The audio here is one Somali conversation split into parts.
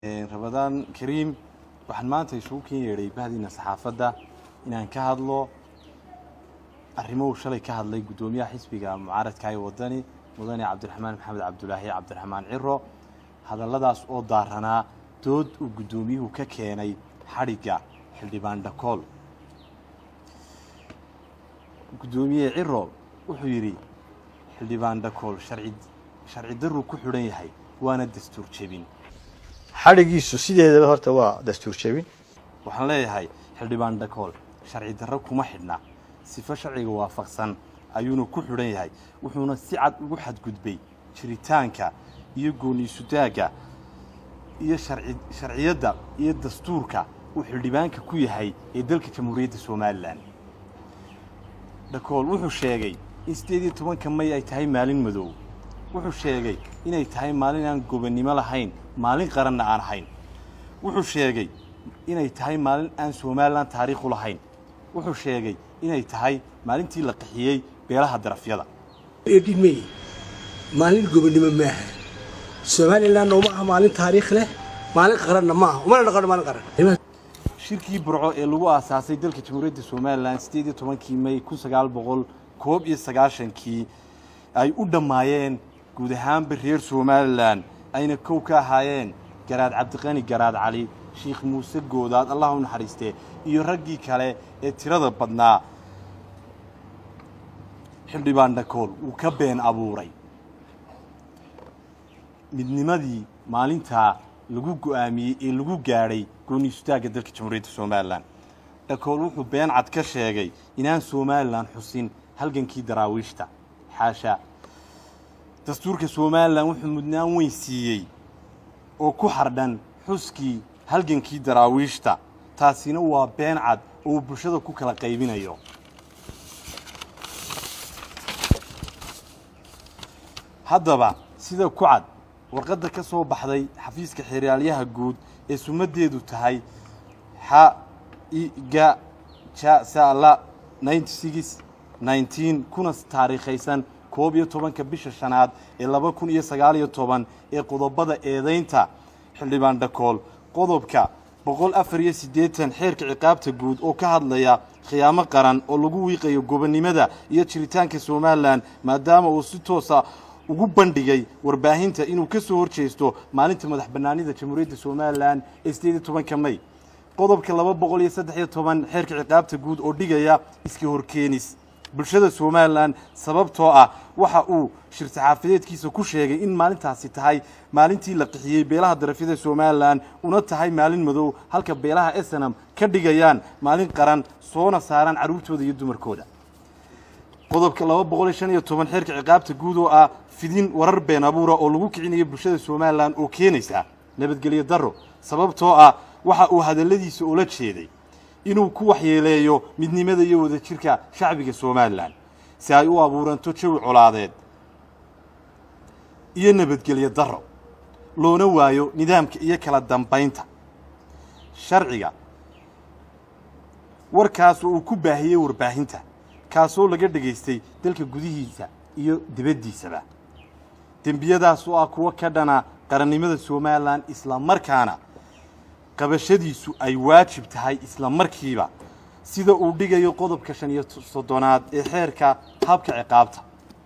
رمضان كريم waxaan maanta isugu keenay bahdina saxaafada inaan ka hadlo arrimo shalay ka hadlay gudoomiyaha xisbiga mucaaradka ay wadani mudane Cabdiraxmaan Maxamed Cabdulaahi Cabdiraxmaan Ciro hadalladaas oo daarana dood uu gudoomiyuhu ka keenay xariga xildhibaan Dhakool gudoomiye Ciro wuxuu yiri xildhibaan Dhakool sharci darro ku xidhan yahay waana dastuur jebin xarigiisu sideedaba horta waa dastuur jebin waxaan leeyahay xildhibaan Dhakool sharci darro kuma xidhna sifa sharciga waafaqsan ayuuna ku xidhan yahay wuxuuna si cad ugu xadgudbay jiritaanka iyo gooniisutaaga iyo sharciyada iyo dastuurka uu xildhibaanka ku yahay ee dalka Jamhuuriyadda Soomaaliland Dhakool wuxuu sheegay in 18 May ay tahay maalin madow wuxuu sheegay inay tahay maalin aan gobonimo lahayn maalin qaran aan ahayn wuxuu sheegay inay tahay maalin aan Soomaaliland taariikh u lahayn wuxuu sheegay inay tahay maalintii la qixiyay beelaha darafyada idimay maalin gobonimo ma aha Soomaaliland oo ma maalin taariikh leh maalin qaran ma aha uma dhaqan maalin qaran shirkii burco ee lagu aasaasay dalka Jamhuuriyadda Soomaaliland 18 May 1999 ay u dhamaayeen guud ahaan reer Soomaaliland ayna kow ka ahaayeen Garaad Cabdiqani Garaad Cali Sheekh Muuse Goodaad Allah u naxariistay iyo raggii kale ee tirada badnaa xildhibaan Dhakool uu ka been abuuray midnimadii maalinta lagu go'aamiyay ee lagu gaaray gooniisutaaga dalka Jamhuuriyadda Soomaaliland Dhakool wuxuu been cad ka sheegay inaan Soomaaliland xusin halgankii daraawiishta xaasha dastuurka Soomaaliland wuxuu mudnaan weyn siiyay oo ku xardhan xuskii halgankii daraawiishta taasina waa been cad oo bulshada ku kala qaybinayo haddaba sida ku cad warqadda ka soo baxday xafiiska xiriiryaha guud ee sumadeedu tahay sala 9619 kuna taariikhaysan 12 bisha shanaad ee 2019 ee qodobada eedeynta xildhibaan Dhakool qodobka 184 xeerka ciqaabta guud oo ka hadlaya khiyaamo qaran oo lagu wiiqayo gobonimada iyo jiritaanka Soomaaliland maadaama uu si toos ah ugu bandhigay warbaahinta inuu ka soo horjeesto maalinta madax bannaanida Jamhuuriyadda Soomaaliland ee 18 May qodobka 213 xeerka ciqaabta guud oo dhigaya iska horkeenis bulshada Soomaaliland sababtoo ah waxa uu shir-saxaafadeedkiisa ku sheegay in maalintaasi tahay maalintii la qixiyay beelaha darafyada Soomaaliland una tahay maalin madow halka beelaha SNM ka dhigayaan maalin qaran soona saaran caruurtooda iyo dumarkooda qodobka 215 xeerka ciqaabta guud oo ah fidin warar been abuura oo lagu kicinayo bulshada Soomaaliland oo keenaysa nabadgelyo darro sababtoo ah waxa uu hadaladiisa ula jeeday inuu ku waxyeeleeyo midnimada iyo wadajirka shacbiga Soomaaliland si ay u abuuranto jawi colaadeed iyo nabadgelyo darro loona waayo nidaamka iyo kala dambeynta sharciga warkaas uu ku baahiyay warbaahinta kaasoo laga dhageystay dalka gudihiisa iyo dibaddiisaba dembiyadaas oo ah kuwa ka dhana qarannimada Soomaaliland isla markaana qabashadiisu ay waajib tahay isla markiiba sida uu dhigayo qodobka 35aad ee xeerka habka ciqaabta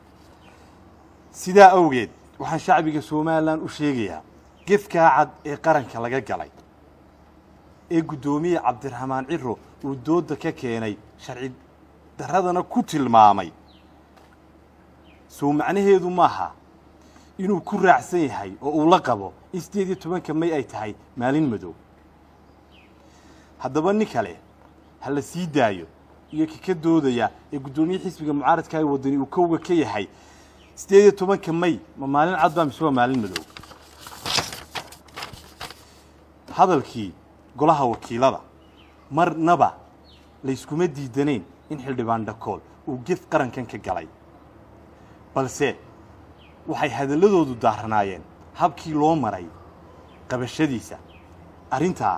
sida awgeed waxaan shacbiga Soomaaliland u sheegayaa gefka cad ee qaranka laga galay ee gudoomiye Cabdiraxmaan Ciro uu dooda ka keenay sharci daradana ku tilmaamay soo macnaheedu maaha inuu ku raacsan yahay oo uu la qabo 18 May ay tahay maalin madow haddaba nin kale hal sii daayo iyo ka doodaya ee gudoomiye xisbiga mucaaradka ay wadani uu kowga ka yahay 18 May ma maalin cad baa mise maalin madow hadalkii golaha wakiilada marnaba la iskuma diidaneen in xildhibaan Dhakool uu gef qarankan ka galay balse waxay hadalladoodu daaranaayeen habkii loo maray qabashadiisa arinta